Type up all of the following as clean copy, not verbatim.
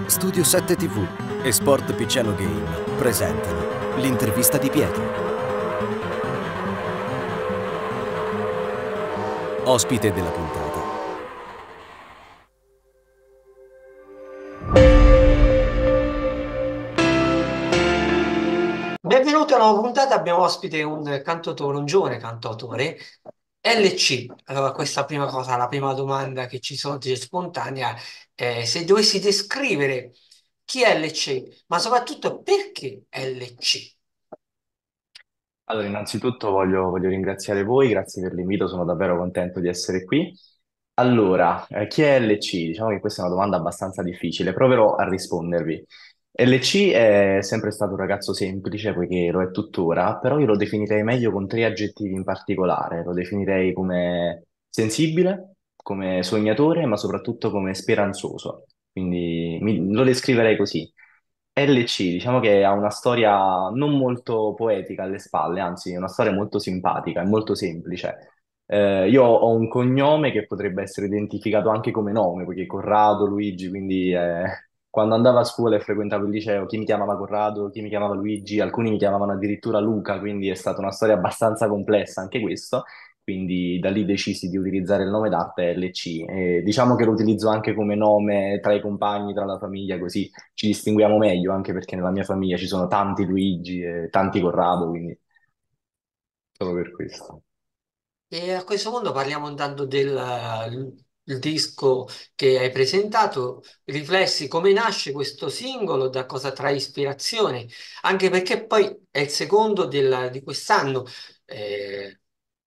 Studio 7 TV e Sport Picciano Game presentano l'intervista di Pietro. Ospite della puntata. Benvenuti a una nuova puntata, abbiamo ospite un cantautore, un giovane cantautore, LC. Allora, questa prima cosa, la prima domanda che ci sorge spontanea, se dovessi descrivere chi è LC, ma soprattutto perché LC? Allora, innanzitutto voglio ringraziare voi, grazie per l'invito, sono davvero contento di essere qui. Allora, chi è LC? Diciamo che questa è una domanda abbastanza difficile, proverò a rispondervi. LC è sempre stato un ragazzo semplice, poiché lo è tuttora, però io lo definirei meglio con tre aggettivi in particolare. Lo definirei come sensibile, come sognatore, ma soprattutto come speranzoso. Quindi lo descriverei così. LC, diciamo che ha una storia non molto poetica alle spalle, anzi, è una storia molto simpatica e molto semplice. Io ho un cognome che potrebbe essere identificato anche come nome, perché Corrado, Luigi, quindi quando andavo a scuola e frequentavo il liceo, chi mi chiamava Corrado, chi mi chiamava Luigi, alcuni mi chiamavano addirittura Luca, quindi è stata una storia abbastanza complessa anche questo, quindi da lì decisi di utilizzare il nome d'arte LC. E diciamo che lo utilizzo anche come nome tra i compagni, tra la famiglia, così ci distinguiamo meglio, anche perché nella mia famiglia ci sono tanti Luigi e tanti Corrado, quindi solo per questo. E a questo punto parliamo intanto del il disco che hai presentato, Riflessi, come nasce questo singolo, da cosa trae ispirazione, anche perché poi è il secondo di quest'anno. Eh,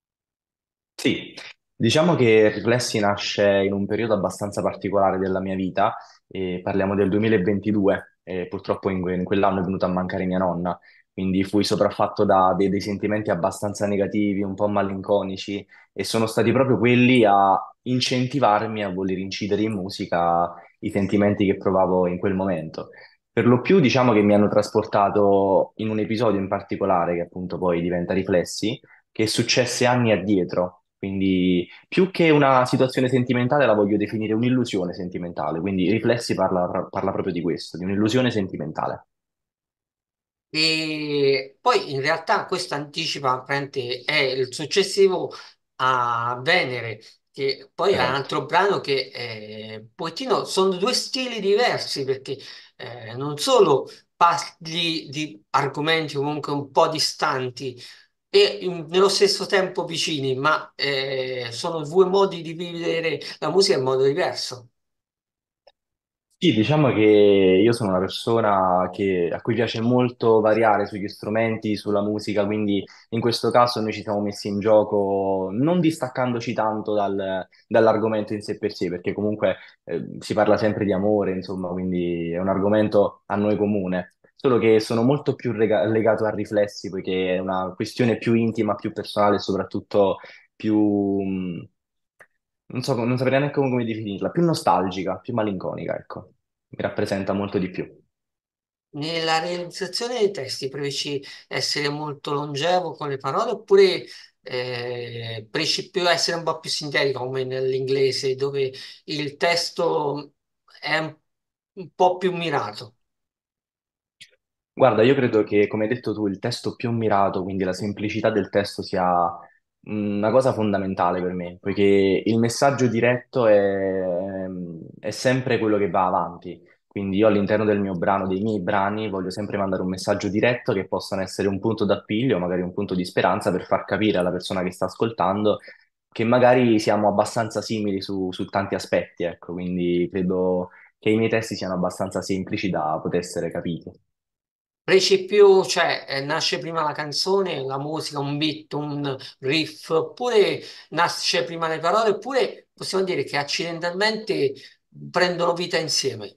Sì, diciamo che Riflessi nasce in un periodo abbastanza particolare della mia vita, e parliamo del 2022, e purtroppo in quell'anno è venuta a mancare mia nonna, quindi fui sopraffatto da dei sentimenti abbastanza negativi, un po' malinconici, e sono stati proprio quelli a incentivarmi a voler incidere in musica i sentimenti che provavo in quel momento. Per lo più, diciamo che mi hanno trasportato in un episodio in particolare, che appunto poi diventa Riflessi, che successe anni addietro. Quindi più che una situazione sentimentale la voglio definire un'illusione sentimentale. Quindi Riflessi parla proprio di questo, di un'illusione sentimentale. E poi in realtà questo anticipa, praticamente, è il successivo a Venere, che poi è un Esatto. altro brano che un pochettino sono due stili diversi, perché non solo parli di argomenti comunque un po' distanti e nello stesso tempo vicini, ma sono due modi di vivere la musica in modo diverso. Sì, diciamo che io sono una persona a cui piace molto variare sugli strumenti, sulla musica, quindi in questo caso noi ci siamo messi in gioco non distaccandoci tanto dall'argomento in sé per sé, perché comunque si parla sempre di amore, insomma, quindi è un argomento a noi comune. Solo che sono molto più legato a riflessi, poiché è una questione più intima, più personale e soprattutto più, non so, non saprei neanche come definirla, più nostalgica, più malinconica, ecco. Mi rappresenta molto di più. Nella realizzazione dei testi preferisci essere molto longevo con le parole oppure preferisci più essere un po' più sintetico come nell'inglese dove il testo è un po' più mirato? Guarda, io credo che, come hai detto tu, il testo più mirato, quindi la semplicità del testo sia una cosa fondamentale per me, poiché il messaggio diretto è sempre quello che va avanti. Quindi io all'interno del mio brano, dei miei brani, voglio sempre mandare un messaggio diretto che possano essere un punto d'appiglio, magari un punto di speranza per far capire alla persona che sta ascoltando che magari siamo abbastanza simili su tanti aspetti, ecco. Quindi credo che i miei testi siano abbastanza semplici da poter essere capiti. Preferisci più, cioè nasce prima la canzone, la musica, un beat, un riff, oppure nasce prima le parole, oppure possiamo dire che accidentalmente prendono vita insieme?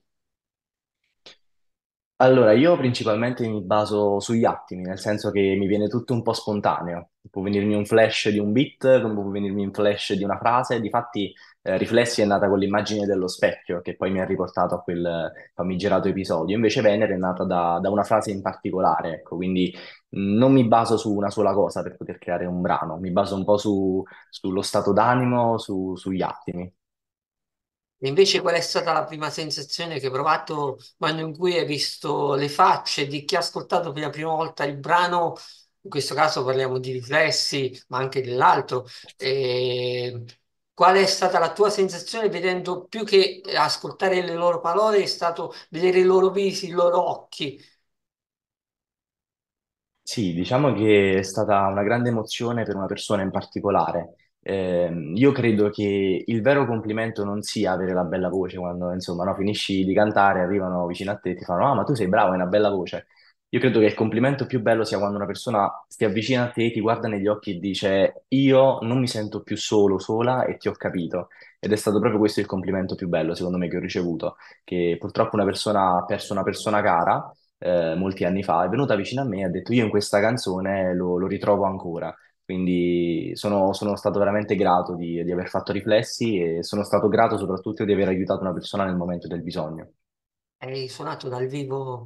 Allora, io principalmente mi baso sugli attimi, nel senso che mi viene tutto un po' spontaneo. Può venirmi un flash di un beat, come può venirmi un flash di una frase. Difatti, Riflessi è nata con l'immagine dello specchio, che poi mi ha riportato a quel famigerato episodio. Invece Venere è nata da una frase in particolare, ecco. Quindi non mi baso su una sola cosa per poter creare un brano, mi baso un po' sullo stato d'animo, sugli attimi. E invece qual è stata la prima sensazione che hai provato quando in cui hai visto le facce di chi ha ascoltato per la prima volta il brano? In questo caso parliamo di riflessi, ma anche dell'altro. E qual è stata la tua sensazione vedendo più che ascoltare le loro parole, è stato vedere i loro visi, i loro occhi? Sì, diciamo che è stata una grande emozione per una persona in particolare. Io credo che il vero complimento non sia avere la bella voce quando, insomma, no, finisci di cantare, arrivano vicino a te e ti fanno, ah, ma tu sei bravo, hai una bella voce. Io credo che il complimento più bello sia quando una persona si avvicina a te, ti guarda negli occhi e dice, io non mi sento più solo, sola e ti ho capito. Ed è stato proprio questo il complimento più bello, secondo me, che ho ricevuto, che purtroppo una persona ha perso una persona cara molti anni fa, è venuta vicino a me e ha detto io in questa canzone lo ritrovo ancora. Quindi sono stato veramente grato di aver fatto riflessi e sono stato grato soprattutto di aver aiutato una persona nel momento del bisogno. Hai suonato dal vivo,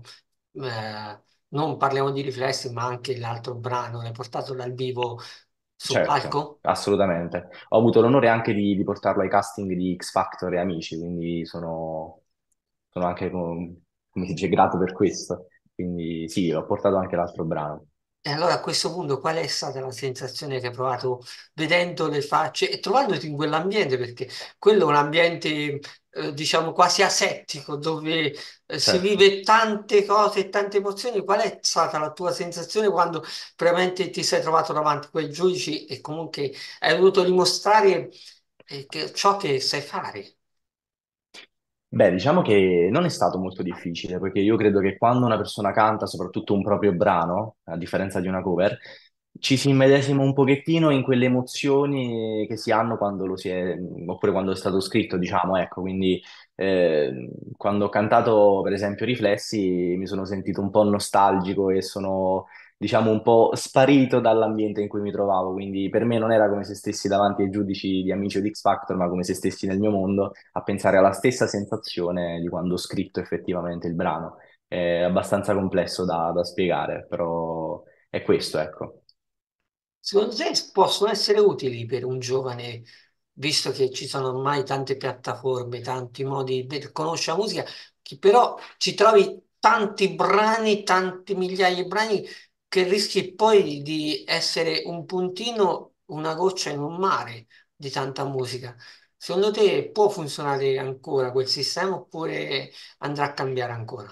non parliamo di riflessi, ma anche l'altro brano, l'hai portato dal vivo sul Certo, palco? assolutamente. Ho avuto l'onore anche di portarlo ai casting di X Factor e Amici, quindi sono anche, come si dice, grato per questo. Quindi sì, ho portato anche l'altro brano. E allora a questo punto qual è stata la sensazione che hai provato vedendo le facce e trovandoti in quell'ambiente? Perché quello è un ambiente, diciamo, quasi asettico, dove si Certo. vive tante cose e tante emozioni. Qual è stata la tua sensazione quando veramente ti sei trovato davanti a quei giudici e comunque hai voluto dimostrare ciò che sai fare? Beh, diciamo che non è stato molto difficile, perché io credo che quando una persona canta, soprattutto un proprio brano, a differenza di una cover, ci si immedesima un pochettino in quelle emozioni che si hanno quando lo si è, oppure quando è stato scritto, diciamo, ecco, quindi quando ho cantato, per esempio, Riflessi, mi sono sentito un po' nostalgico e sono diciamo, un po' sparito dall'ambiente in cui mi trovavo, quindi per me non era come se stessi davanti ai giudici di Amici o di X Factor, ma come se stessi nel mio mondo a pensare alla stessa sensazione di quando ho scritto effettivamente il brano. È abbastanza complesso da spiegare, però è questo, ecco. Secondo te possono essere utili per un giovane, visto che ci sono ormai tante piattaforme, tanti modi per conoscere la musica, che però ci trovi tanti brani, tanti migliaia di brani, che rischi poi di essere un puntino, una goccia in un mare di tanta musica. Secondo te può funzionare ancora quel sistema oppure andrà a cambiare ancora?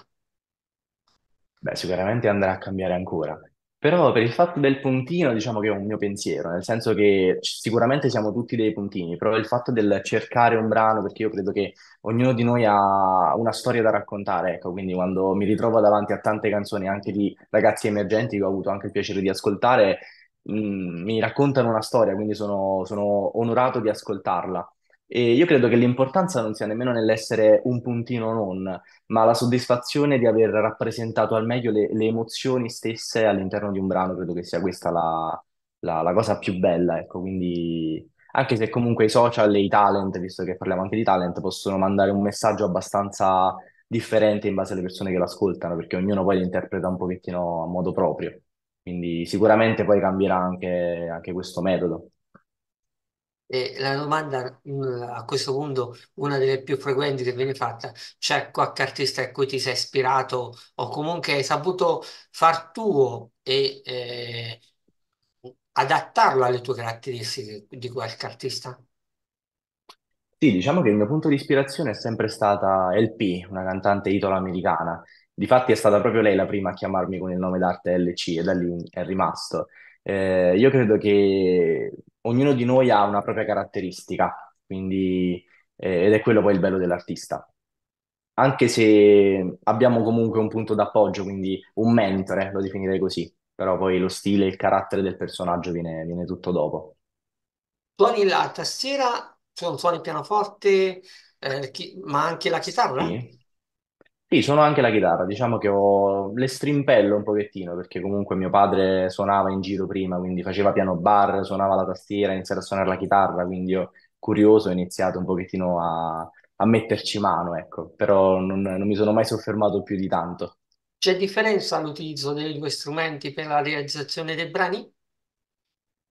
Beh, sicuramente andrà a cambiare ancora. Però per il fatto del puntino, diciamo che è un mio pensiero, nel senso che sicuramente siamo tutti dei puntini, però il fatto del cercare un brano, perché io credo che ognuno di noi ha una storia da raccontare, ecco, quindi quando mi ritrovo davanti a tante canzoni anche di ragazzi emergenti che ho avuto anche il piacere di ascoltare, mi raccontano una storia, quindi sono onorato di ascoltarla. E io credo che l'importanza non sia nemmeno nell'essere un puntino o non, ma la soddisfazione di aver rappresentato al meglio le emozioni stesse all'interno di un brano, credo che sia questa la cosa più bella, ecco, quindi anche se comunque i social e i talent, visto che parliamo anche di talent, possono mandare un messaggio abbastanza differente in base alle persone che l'ascoltano, perché ognuno poi lo interpreta un pochettino a modo proprio, quindi sicuramente poi cambierà anche questo metodo. E la domanda a questo punto, una delle più frequenti che viene fatta, c'è qualche artista a cui ti sei ispirato o comunque hai saputo far tuo e adattarlo alle tue caratteristiche di qualche artista? Sì, diciamo che il mio punto di ispirazione è sempre stata LP, una cantante italo-americana. Difatti è stata proprio lei la prima a chiamarmi con il nome d'arte LC e da lì è rimasto. Io credo che ognuno di noi ha una propria caratteristica, quindi, ed è quello poi il bello dell'artista. Anche se abbiamo comunque un punto d'appoggio, quindi un mentore, lo definirei così, però poi lo stile e il carattere del personaggio viene tutto dopo. Suoni la tastiera, suoni il pianoforte, ma anche la chitarra? Sì. Sì, suono anche la chitarra, diciamo che ho le strimpello un pochettino, perché comunque mio padre suonava in giro prima, quindi faceva piano bar, suonava la tastiera, ha iniziato a suonare la chitarra, quindi io, curioso, ho iniziato un pochettino a metterci mano, ecco, però non mi sono mai soffermato più di tanto. C'è differenza all'utilizzo dei due strumenti per la realizzazione dei brani?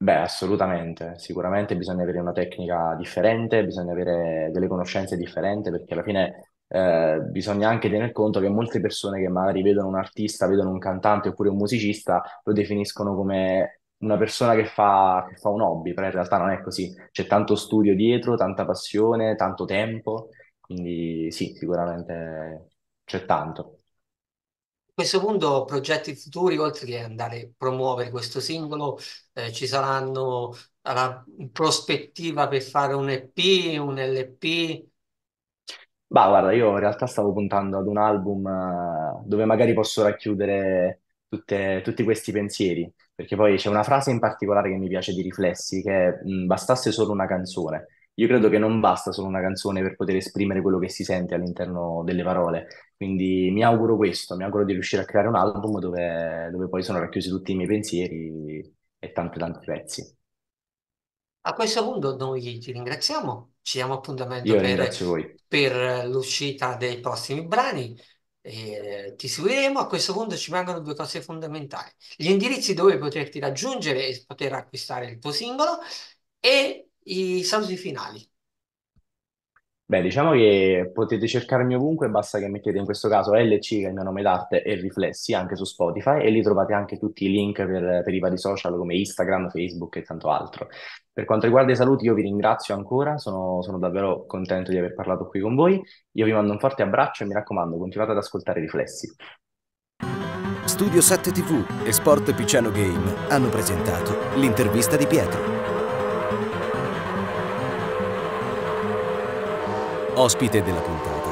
Beh, assolutamente, sicuramente bisogna avere una tecnica differente, bisogna avere delle conoscenze differenti perché alla fine bisogna anche tener conto che molte persone che magari vedono un artista, vedono un cantante oppure un musicista, lo definiscono come una persona che fa un hobby, però in realtà non è così, c'è tanto studio dietro, tanta passione, tanto tempo, quindi sì, sicuramente c'è tanto. A questo punto, progetti futuri, oltre che andare a promuovere questo singolo, ci saranno la prospettiva per fare un EP, un LP. Bah, guarda, io in realtà stavo puntando ad un album dove magari posso racchiudere tutti questi pensieri, perché poi c'è una frase in particolare che mi piace di Riflessi, che è bastasse solo una canzone. Io credo che non basta solo una canzone per poter esprimere quello che si sente all'interno delle parole, quindi mi auguro questo, mi auguro di riuscire a creare un album dove poi sono racchiusi tutti i miei pensieri e tanti tanti pezzi. A questo punto noi ti ringraziamo, ci diamo appuntamento Io ringrazio voi. per l'uscita dei prossimi brani e ti seguiremo. A questo punto ci mancano due cose fondamentali: gli indirizzi dove poterti raggiungere e poter acquistare il tuo singolo e i saluti finali. Beh, diciamo che potete cercarmi ovunque, basta che mettete in questo caso LC, che è il mio nome d'arte, e Riflessi anche su Spotify e lì trovate anche tutti i link per i vari social come Instagram, Facebook e tanto altro. Per quanto riguarda i saluti, io vi ringrazio ancora, sono davvero contento di aver parlato qui con voi. Io vi mando un forte abbraccio e mi raccomando, continuate ad ascoltare Riflessi. Studio 7 TV e Sport Picciano Game hanno presentato l'intervista di Pietro. Ospite della puntata,